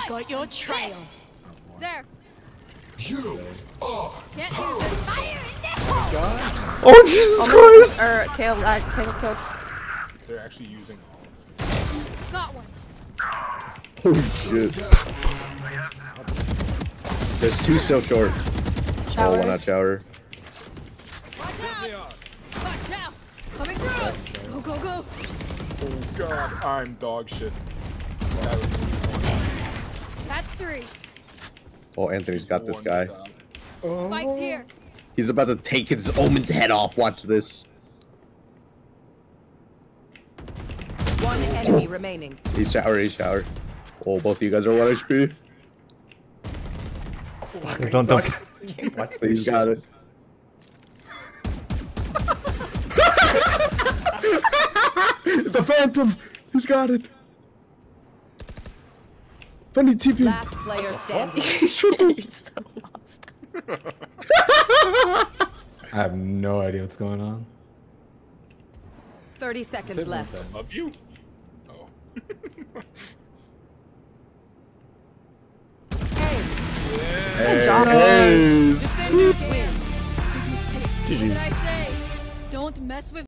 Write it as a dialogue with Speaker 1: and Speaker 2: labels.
Speaker 1: got your trail.
Speaker 2: There.
Speaker 3: You are
Speaker 2: Can't use it. Fire in there.
Speaker 4: Oh Jesus Christ!
Speaker 5: Killed. Killed.
Speaker 6: They're actually using all
Speaker 2: Got one.
Speaker 4: Holy shit. There's two still short. Oh, one out shower.
Speaker 2: Watch out. Watch out. Coming through. Go, go, go.
Speaker 6: Oh god, I'm dog shit. That was
Speaker 2: That's 3.
Speaker 4: Oh, Anthony's got this guy.
Speaker 2: Spike's here.
Speaker 4: He's about to take his Omen's head off. Watch this.
Speaker 5: One enemy remaining.
Speaker 4: He's shower. He's shower. Oh, both of you guys are 1 HP.
Speaker 7: Fuck, don't.
Speaker 4: Watch this. He's got it. The Phantom. He's got it. Funny TP.
Speaker 5: Last player standing.
Speaker 1: You're so lost.
Speaker 7: I have no idea what's going on.
Speaker 5: 30 seconds left.
Speaker 6: of you. Oh.
Speaker 4: Hey.
Speaker 2: Defenders win. Big mistake. What did
Speaker 4: GG's.
Speaker 2: I say? Don't mess with